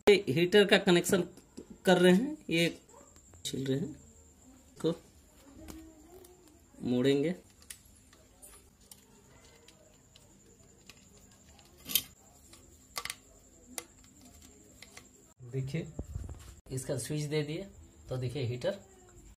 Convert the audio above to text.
ये हीटर का कनेक्शन कर रहे हैं, ये छिल रहे हैं, को मोड़ेंगे। देखिए इसका स्विच दे दिए तो देखिए हीटर